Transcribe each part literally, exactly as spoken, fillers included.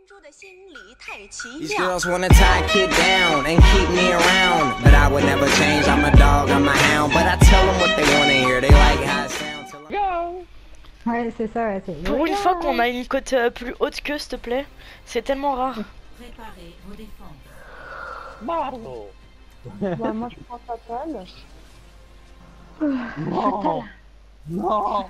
These girls wanna tie a kid down and keep me around, but I would never change. I'm a dog, I'm a hound, but I tell them what they wanna hear. They like how it sounds. Till Ouais, c'est ça, ouais, c'est... Pour une fois qu'on a une cote euh, plus haute que, s'il te plaît. C'est tellement rare. Préparez vos défenses. Bravo. Bah, moi je prends Fatal. Non. Non.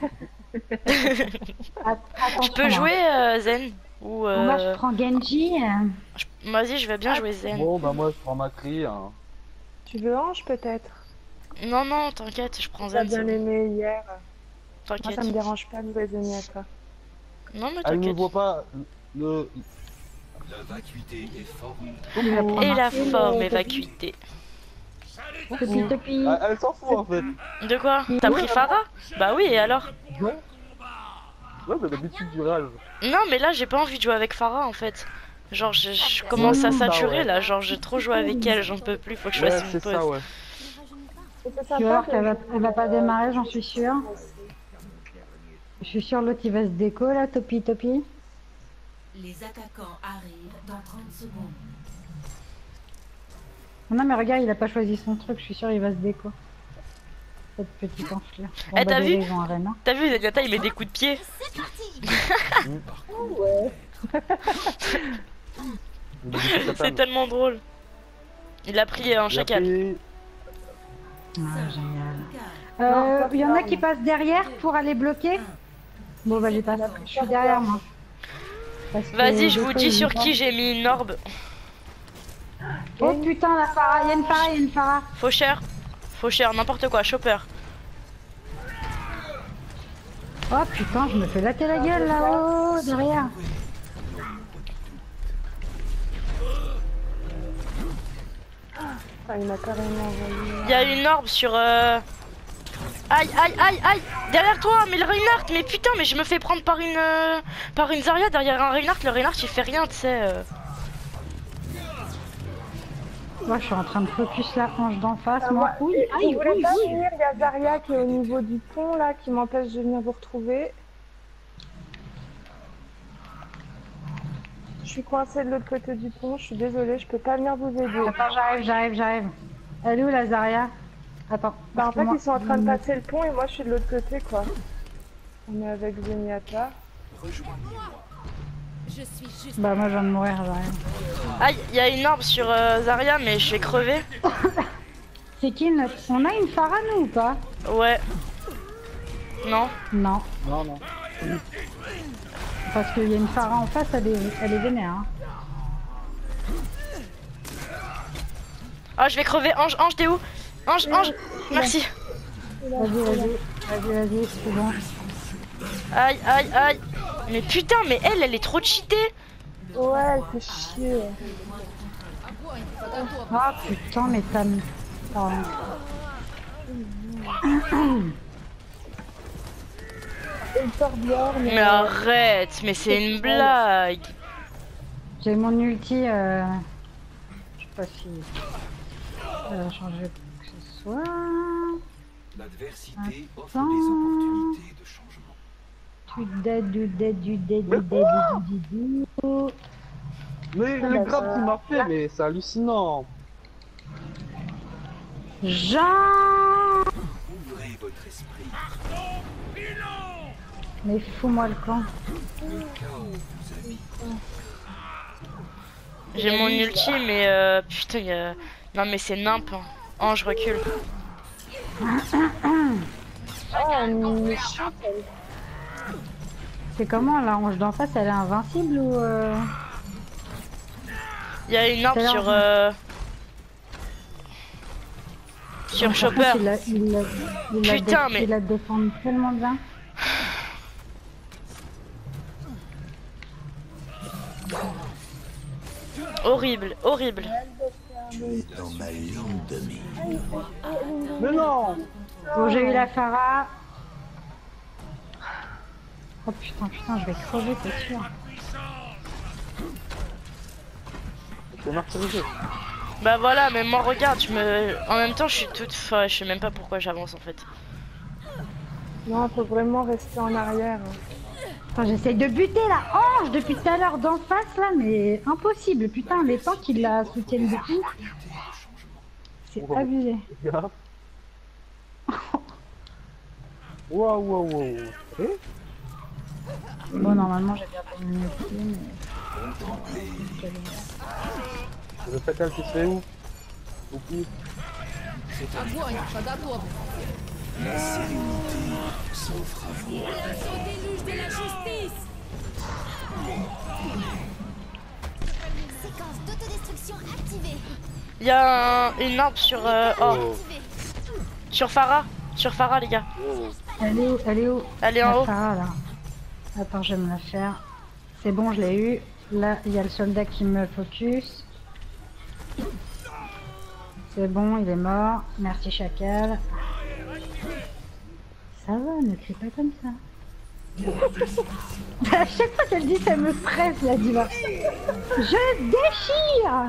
Je peux jouer euh, Zen ou euh... Moi je prends Genji. Euh... Je... Vas-y, je vais bien jouer Zen. Bon bah moi je prends Macri. Hein. Tu veux Ange peut-être? Non, non, t'inquiète, je prends T'as Zen. bien aimé hier. Moi T'inquiète. ça me dérange pas de jouer Zenyatta. Non, mais Elle ne t'inquiète. voit pas le... La vacuité est forme. Et la forme est vacuité. Topi, topi. Ah, elle s'en fout en fait. De quoi? T'as pris Pharah? Bah oui, et alors? Ouais. Ouais mais d'habitude du rage. Non, mais là j'ai pas envie de jouer avec Pharah en fait. Genre je, je commence à saturer là, genre j'ai trop joué avec elle, j'en peux plus, faut que je Ouais fasse une c'est pause. ça ouais. Tu vas voir qu'elle va, elle va pas démarrer, j'en suis sûre. Je suis sûre l'autre il va se déco là, Topi, Topi. Les attaquants arrivent dans trente secondes. Non mais regarde, il a pas choisi son truc, je suis sûre il va se déco. Cette petite enflure. Bon, Eh, bah, t'as vu? déjà, ils ont un rein, hein. T'as vu Zenyatta il met des coups de pied? C'est tellement drôle. Il a pris un chacal. Pris... Ah, génial. Euh, il y en a qui passent derrière pour aller bloquer. Bon bah j'ai pas, je suis derrière moi. Parce que Vas-y, je des vous fois, dis ils sur passent. qui j'ai mis une orbe. Oh putain la Pharah, il y a une Pharah, il y a une Pharah. Faucheur. Faucheur, n'importe quoi, chopper. Oh putain, je me fais latter la gueule là-haut, derrière. Ah, il m'a carrément envoyé. Il y a une orbe sur... Euh... Aïe, aïe, aïe, aïe. Derrière toi, mais le Reinhardt. Mais putain, mais je me fais prendre par une... Euh... Par une Zarya derrière un Reinhardt. Le Reinhardt, il fait rien, tu sais. Euh... Moi je suis en train de focus la hanche d'en face, Ah, moi. moi, Oui, je aïe, voulais oui, pas oui. venir, il y a Zarya qui est au niveau du pont là, qui m'empêche de venir vous retrouver. Je suis coincée de l'autre côté du pont, je suis désolée, je peux pas venir vous aider. Attends, j'arrive, j'arrive, j'arrive. Elle est où la Zarya? Attends. Bah en fait moi- ils sont en train de passer le pont et moi je suis de l'autre côté quoi. On est avec Zenyatta. Je suis juste. Bah moi je viens de mourir, j'arrive. Aïe, il y a une orbe sur euh, Zarya, mais je vais crever. C'est qui notre... On a une Pharah nous ou pas? Ouais. Non. Non. Non non. Parce qu'il y a une Pharah en face, elle est, elle est vénère. Hein. Ah, je vais crever. Ange, Ange, t'es où? Ange, Ange. Merci. Vas-y, vas-y, vas-y, vas-y, c'est bon. Aïe, aïe, aïe. Mais putain, mais elle, elle est trop cheatée. Ouais, elle fait chier. Ah putain, mais t'as mis... Pardon. Et le Torbjorn, Mais arrête, mais c'est une blague. J'ai mon ulti, euh... je sais pas si... Ça va changer quoi que ce soit... L'adversité offre Attends. des opportunités de changement. Du dead, du dead, du dead, du dead, du dead, du dead. Mais le grab qu'il m'a fait mais c'est hallucinant. Jean. Ouvrez votre esprit. Mais fous-moi le camp. Le chaos vous habite. J'ai mon ulti, mais euh, putain, y a... non mais c'est nimp. Hein. Ange, recule. Ah, une méchante elle. C'est comment la hanche d'en face, elle est invincible ou euh... Il y a une orbe Tout à l'heure, sur je- euh... sur Par Chopper. contre, il a, il a, il a Putain, dé- mais- il a défendu tellement bien. Horrible, horrible. Dans ma ligne de mire. Mais non. Bon, j'ai eu la Pharah. Oh putain, putain, je vais crever, c'est sûr. C'est martyrisé. Bah voilà, mais moi regarde, je me... en même temps je suis toute... Enfin, je sais même pas pourquoi j'avance en fait. Non, faut vraiment rester en arrière. Hein. Enfin, j'essaye de buter la hanche depuis tout à l'heure d'en face là, mais impossible. Putain, les temps qu'ils la soutiennent de tout. C'est abusé. Gaffe. Waouh, waouh, waouh. Eh? Bon, normalement, j'ai bien pas mis le pied, mais. Le fatal qui se fait où? Au pied. La sérénité s'offre à vous. Séquence d'autodestruction activée. Il y a un- une arme sur. Euh, oh, sur Farah. Sur Farah, les gars. Elle est où? Elle est où? Elle est en La haut. Farah, là. Attends, je vais me la faire. C'est bon, je l'ai eu. Là, il y a le soldat qui me focus. C'est bon, il est mort. Merci, chacal. Ça va, ne crie pas comme ça. À chaque fois qu'elle dit ça me stresse, la diva. Je déchire.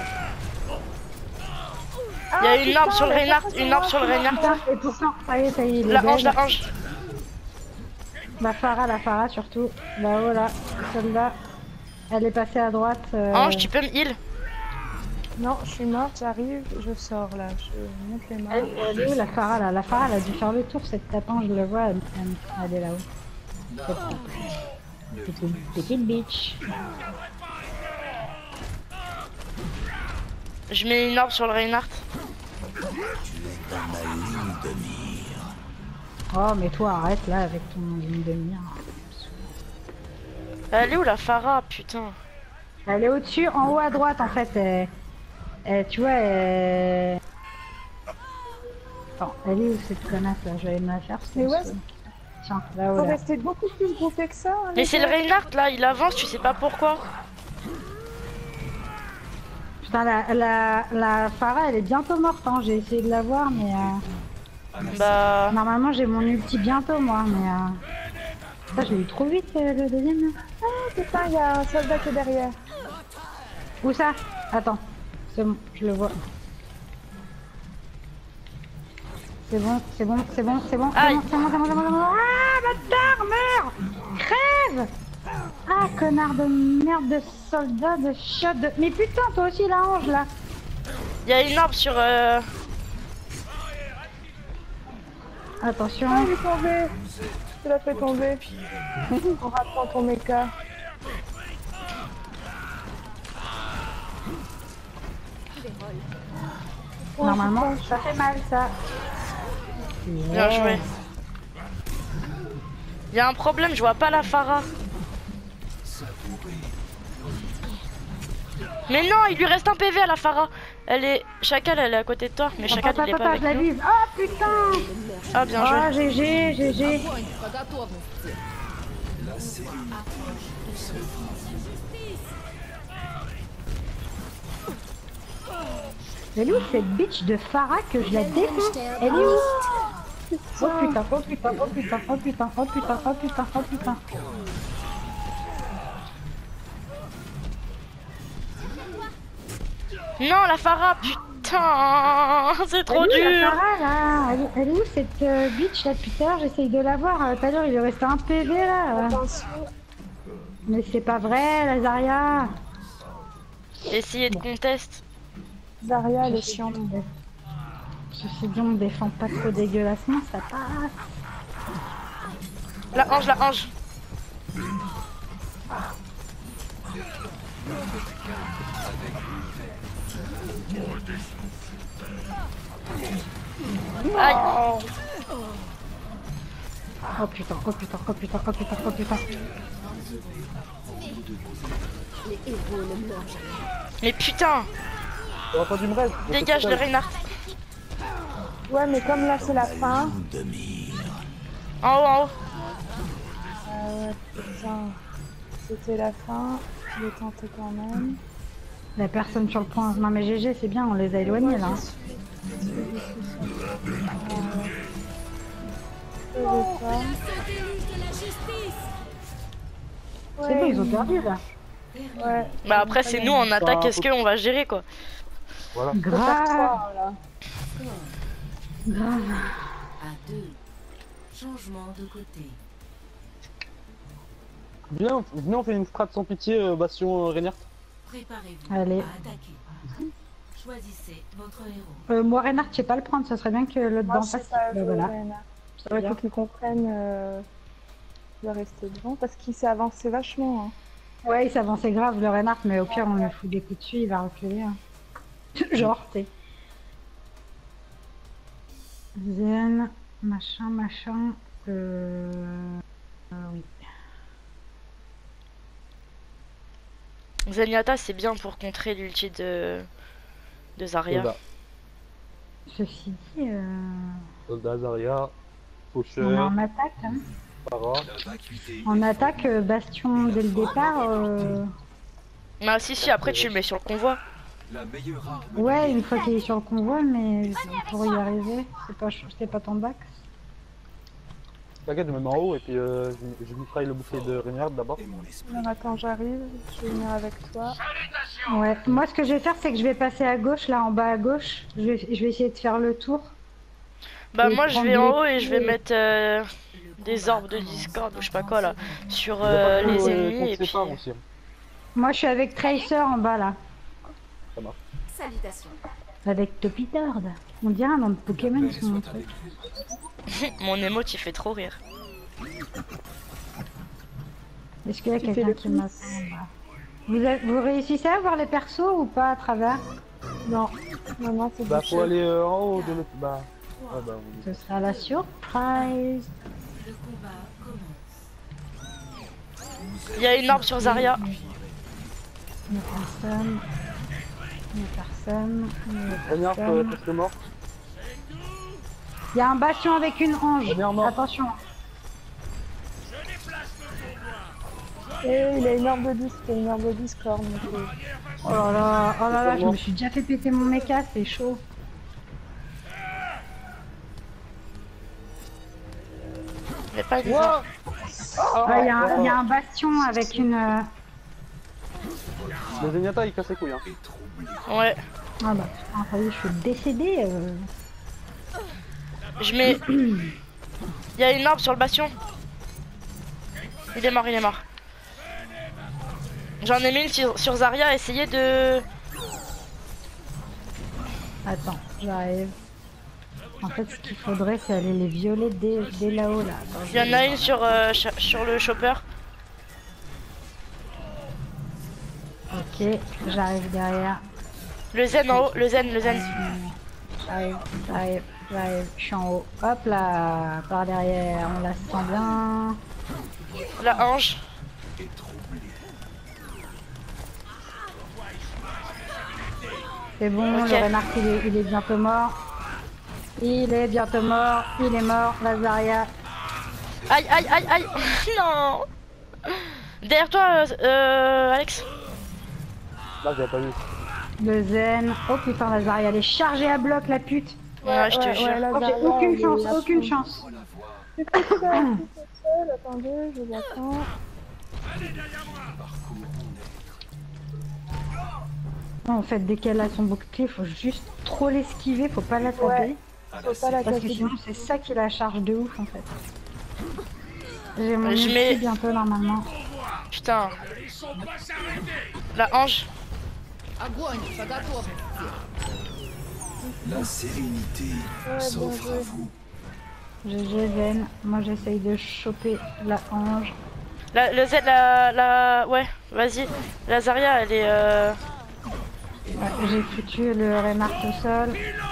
Il y a une arme sur le Reinhardt. Une arme sur le Reinhardt. Putain, et pourtant, ça y est, ça y est, il est La hanche, dead. la hanche. La Farah, la Farah surtout. Là-haut, là, soldat. Elle est passée à droite. euh, Hanche, tu peux me heal? Non, je suis morte, j'arrive, je sors là, je monte les mains. Elle, elle est où la Farah là? La Farah elle a dû faire le tour cette tapin, je le vois, elle, elle- elle est là-haut. Cette petite, petite bitch. Je mets une arme sur le Reinhardt. Dans ma ligne de mire. Oh mais toi arrête là avec ton ligne de mire. Elle est où la Farah, putain? Elle est au-dessus, en haut à droite en fait. Elle- elle- tu vois, elle... Attends, elle est où cette connasse là? Je vais aller me la faire. Mais ouais, Tiens, là-haut faut là. rester beaucoup plus groupé que ça. hein, Mais les c'est gars. le Reinhardt là, il avance, tu sais pas pourquoi. Putain, la, la, la Farah elle est bientôt morte, hein. J'ai essayé de la voir mais... Euh... Bah. Normalement j'ai mon ulti bientôt moi, mais... Euh... Ça, je l'ai eu trop vite euh, le deuxième là. Ah putain, il y a un soldat qui est derrière. Où ça? Attends, c'est bon, je le vois. C'est bon, c'est bon, c'est bon, c'est bon, c'est Aïe. bon, c'est bon, c'est bon, c'est bon, c'est bon. Ah, bâtard, meurs! Crève! Ah, connard de merde de soldat de shot de... Mais putain, toi aussi la hange là! Il y a une arme sur. Euh... Attention. Ah, il est tombé. Tu l'as fait tomber. En ratant ton méca. Normalement, ça fait mal ça. Bien joué. Il y a un problème, je vois pas la Farah. Mais non, il lui reste un P V à la Farah. Elle est. Chacal, elle est à côté de toi, mais Chacal Papa, il est pas papa, avec je la nous. vise. Oh putain! Ah, bien joué. Ah, G G, G G. La sérénité s'offre Elle est où cette bitch de Farah que je la défonce? Elle est où? Oh putain, oh putain, oh putain, oh putain, oh putain, oh putain, oh putain. Non, la Farah, putain, c'est trop Elle est où, la dur. Farah, là? Elle est- Elle est où cette euh, bitch là depuis tout à l'heure? J'essaye de la voir. Euh, Tout à l'heure il lui restait un P V là. Attention. Mais c'est pas vrai, la Zarya. Essayez de conteste. Zarya, elle est chiante. Je sais bien, on défend pas trop dégueulassement, ça passe. La hanche, la hanche. Aïe. Oh putain, oh putain, oh putain, oh putain, oh putain. Mais putain, T'aurais pas dû me reste. dégage le Reinhardt. Ouais, mais comme là c'est la fin. de mire. En haut, en haut. Ah ouais, putain. C'était la fin. Je l'ai tenté quand même. La personne sur le point. Non mais G G, c'est bien, on les a éloignés là. Je vais pas. C'est bon, ils ont perdu là. Ouais. Bah après c'est nous en attaque, qu'est-ce qu'on va gérer quoi. Voilà. Grave. Ah, là. Grave. À deux. Changement de côté. Viens, venez, on fait une strat sans pitié, euh, Bastion euh, Reinhardt. Préparez-vous Allez. à attaquer. Choisissez votre héros. Euh, moi, Reinhardt, je sais pas le prendre, ça serait bien que l'autre Moi, d'en je sais face. pas Bah, jouer, voilà. Reinhardt. Il faut qu'ils comprennent euh, de rester devant parce qu'il s'est avancé vachement. Hein. Ouais, il s'avançait grave, le Reinhardt, mais au pire, on lui fout des coups dessus, il va reculer. Hein. Genre, t'es. Zen, machin, machin. Euh... euh oui. Zenyatta, c'est bien pour contrer l'ulti de... de Zarya. Soldat, Ceci dit, euh... Soldat, Zarya, on est Faucheur, en attaque. Hein. Para. En attaque, euh, Bastion dès le départ. Euh... Ah si si, après tu le mets sur le convoi. Ouais, une fois qu'il est sur le convoi, mais pour y arriver, c'est pas, c'est pas ton bac. T'inquiète, je me mets en haut et puis euh, je, je mitraille le bouclier de Reinhardt d'abord. Alors, attends, j'arrive, je vais venir avec toi. Ouais, moi ce que je vais faire, c'est que je vais passer à gauche, là en bas à gauche. Je vais, je vais essayer de faire le tour. Bah Et moi je prendre vais en les haut et je vais coups et- mettre euh, des orbes de Discord ou je sais pas quoi là sur euh, Il y a pas les de coup, euh, ennemis contre et puis... sépare aussi, hein. Moi je suis avec Tracer en bas là. Ça marche. Salutations. Avec Topitord. On dirait un nom de Pokémon sur mon truc. Mon émote il fait trop rire. Est-ce qu'il y a Tu fais quelqu'un le qui m'attend là vous, a- vous réussissez à voir les persos ou pas à travers? Non, non, non, c'est Bah bouché. faut aller euh, en haut de l'autre. Bah. Ah bah on... Ce sera la surprise. Le combat commence. Il y a une orbe sur Zarya. Il n'y a personne. Il n'y a personne. Il n'y a Reinhardt euh, personne. presque mort. Il y a un bastion avec une ange. Dernière mort. Attention. Et il a une arme de disque, il a une arme de Discord. donc, euh, Oh là là, oh là là, je me suis déjà fait péter mon méca, c'est chaud. Mais pas du Ouah. Ah, il y, a un- il y a un bastion avec une. euh, Le Zenyatta il casse les couilles. Hein. Ouais. Ah bah putain, ça y est, je suis décédée. euh. Je mets... Il y a une orbe sur le bastion. Il est mort, il est mort. J'en ai mis une sur, sur Zarya, essayez de... Attends, j'arrive. En fait, ce qu'il faudrait, c'est aller les violer dès, dès là-haut là. Attends, Il y en a une sur, euh, ch- sur le chopper. Ok, j'arrive derrière. Le zen en haut, le zen, le zen. J'arrive, j'arrive, j'arrive. Je suis en haut. Hop là, par derrière, on la sent bien. La hanche. C'est bon, Ok. le renard il est, il est bientôt mort. Il est bientôt mort, il est mort, Lazaria. Aïe, aïe, aïe, aïe. Non. Derrière toi, euh, euh, Alex. Là j'avais pas vu. Le zen. Oh putain, Lazaria, elle est chargée à bloc, la pute. Ouais, je te jure. là, Oh, j'ai Zarya, aucune elle chance, est aucune là-dessus. chance. Je suis toute seule, attendez, je vous attends. En fait, dès qu'elle a son bouclier, faut juste trop l'esquiver, faut pas la taper. Ouais. Faut pas la Parce que casser. sinon, c'est ça qui la charge de ouf en fait. J'ai mon Je ulti mets- bientôt normalement. Putain. La hanche. La sérénité Ouais, s'offre bien à joué. vous. G G Zen, moi j'essaye de choper la ange. La, le Z, la, la... Ouais, vas-y. La Zarya, elle est... Euh... Ouais, j'ai foutu le Renard au sol.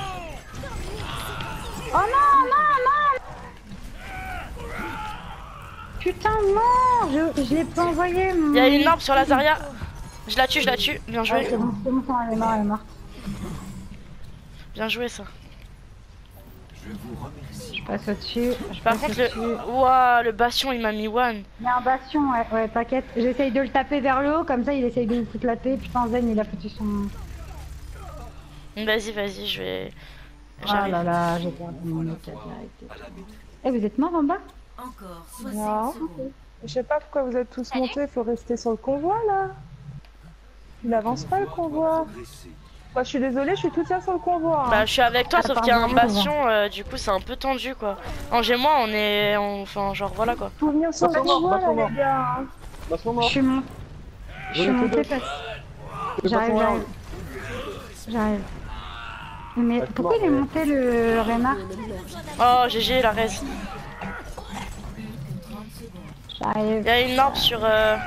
Oh non, non, non! Putain, non! Je, je l'ai pas envoyé! Il y a une orbe sur la Zarya. Je la tue, je la tue. Bien Ah, joué. c'est bon, c'est bon, elle est morte, elle est morte. Bien joué ça. Je vous remercie. Je passe au-dessus. Je Par passe contre, au-dessus. le... Ouah, le bastion, il m'a mis one. Il y a un bastion, ouais, ouais, t'inquiète. J'essaye de le taper vers le haut, comme ça il essaye de me foutre la paix. Putain, Zen, il a foutu son. Vas-y, vas-y, je vais... Ah J'arrive. là là, j'ai perdu mon méca direct. Eh, vous êtes mort en bas? Encore Non. soixante secondes. Je sais pas pourquoi vous êtes tous montés, faut rester sur le convoi là. Il avance pas le convoi. Moi je suis désolée, je suis toute seule sur le convoi. hein. Bah, je suis avec toi, Ah, sauf qu'il y a un pardon, bastion, euh, du coup, c'est un peu tendu, quoi. Angers et moi, on est... on- Enfin, genre, voilà, quoi. Faut venir sur le Bateau mort, convoi bateau là mort. les gars. hein. Bastion Je mort. suis monté. Je suis J'en ai monté fait parce... deux. J'arrive, Bastion j'arrive. J'arrive. Mais Ouais, pourquoi mort, il est ouais. monté le Reinhardt? Oh, G G, la res. J'arrive. Il y a une orbe sur. Euh...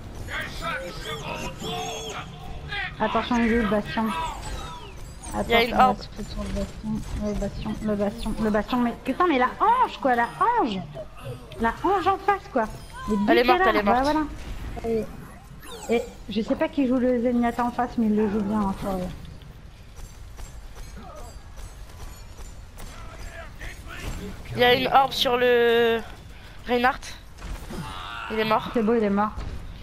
Attention, il est où le bastion? Il y a une Attention, orbe. on va se foutre sur le bastion, le bastion, le bastion, le bastion, mais putain, mais la hanche quoi, la hanche, la hanche en face quoi. Les Elle est buts morte, là, elle est morte. bah, voilà. Et, et je sais pas qui joue le Zenyatta en face, mais il le joue bien. Hein, ouais. Il y a une orbe sur le. Reinhardt. Il est mort. C'est beau, il est mort.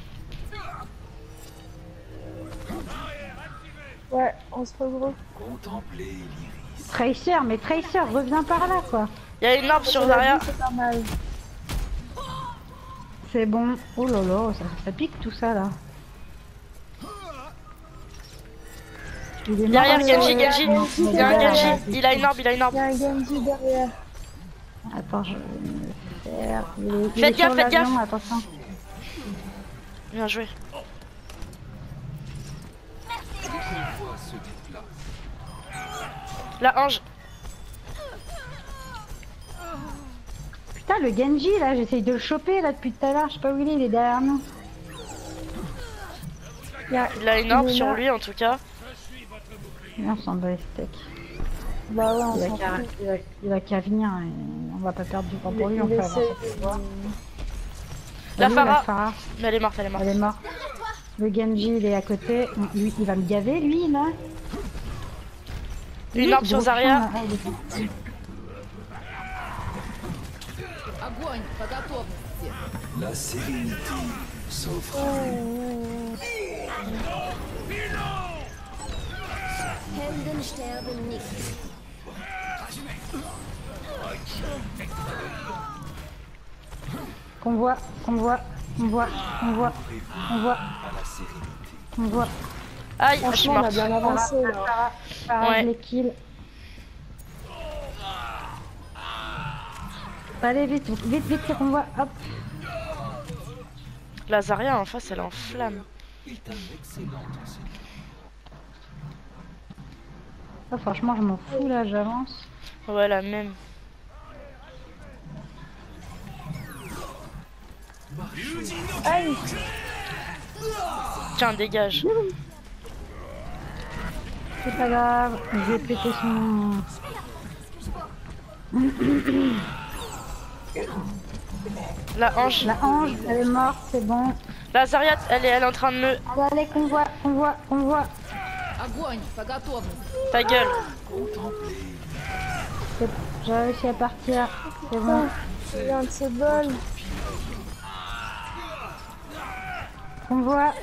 Ouais, on se regroupe. Contemplez l'iris. Tracer, mais Tracer, reviens par là quoi. Il y a une orbe sur Zarya. C'est pas mal. C'est bon. Oh là là, ça, ça pique tout ça là. Il est mort. Derrière Genji, euh, Genji. Genji, Il y a un derrière. Genji. Il a une orbe, il a une orbe. Il y a un Genji derrière. Attends, je vais me faire. Il est, il Faites est gaffe, sur faites l'avion, gaffe. attention. Bien joué. La Ange. Putain, le Genji là, j'essaye de le choper là depuis tout à l'heure. Je sais pas où il est, il est derrière nous. Il a une orbe Il est sur là. lui en tout cas. On s'en bat les steaks. Bah ouais, on Il a s'en qu'à fout. il a- il a qu'à venir et on va pas perdre du temps pour lui. Il On peut essaie avancer. de- La Elle est où, Pharah. Pharah Mais elle est morte, elle est morte. Elle est morte. Le Genji il est à côté. Lui, il va me gaver lui là. Une Lui, orbe ce sur gros Zarya. chien, là. Ah, il est- La sérénité s'offre. Helden sterben nicht. Convoi, convoi, convoi, convoi, convoi, À la sérénité. convoi. Aïe, je suis Franchement, on a morte. bien avancé là. Pharah, Pharah, Ouais. je les kill. Allez vite, vite, vite, le convoi, hop. La Zarya en face, elle est en flamme. Est un excellent enseignant. Ah, franchement, je m'en fous là, j'avance. Ouais, la même. Aïe. Tiens, dégage. C'est pas grave, je vais péter son. La Ange. La Ange, elle est morte, c'est bon. La Zarya, elle est, elle est en train de me. Allez, allez, convoi, convoi, convoi. Ta gueule. C'est- J'ai réussi à partir, c'est bon. Il vient de se bol. Convoi.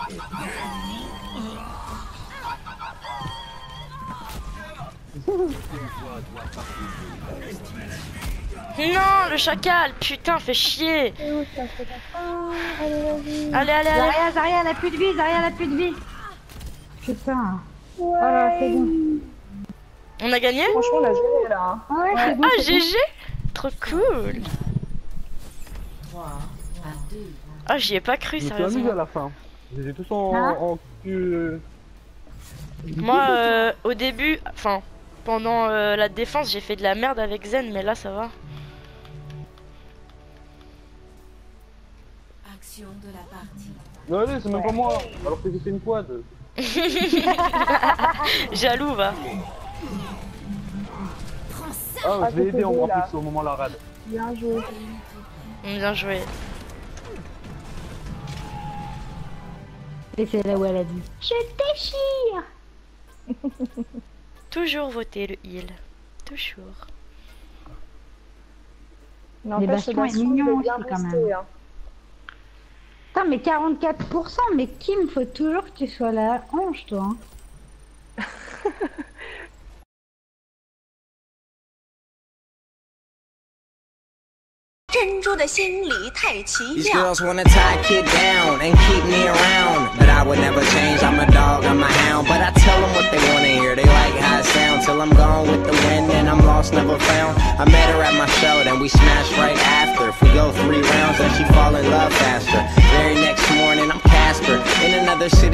Non, le chacal, putain, fait chier. Et où ça fait ta fin? Allez, vas-y. Allez, allez, allez. Zaria, Zaria, elle a plus de vie, Zaria, elle a plus de vie. Putain. Oh là, c'est bon. On a gagné? Franchement, on a géré là. hein. Ah ouais, c'est bon. Ah, c'est bon. G G. Trop cool. Ah, j'y ai pas cru, Je me suis amusé à sérieusement. la fin. J'étais tous en, Hein en cul. Moi, euh, au début, enfin, pendant euh, la défense, j'ai fait de la merde avec Zen, mais là, ça va. Action de la partie. Non, allez, c'est même pas moi. Alors que c'était une quad. Jaloux, va. Ah, Ah, je l'ai t'étais aidé en deux, en là. plus au moment de la rade. Bien joué. Bien joué. Et c'est là où elle a dit je déchire. Toujours voter le heal. Toujours. N'empêche, Bastion le est Bastion, mignon il est bien aussi, quand boosté, même. hein. Putain, mais quarante-quatre pour cent, mais Kim, faut toujours que tu sois la hanche, toi. Hein. These girls wanna tie a kid down and keep me around, but I would never change. I'm a dog, I'm a hound, but I tell them what they wanna hear. They like how it sounds till I'm gone with the wind and I'm lost, never found. I met her at my show, then we smashed right after. If we go go three rounds and she fall in love faster. Very next morning I'm Casper in another city.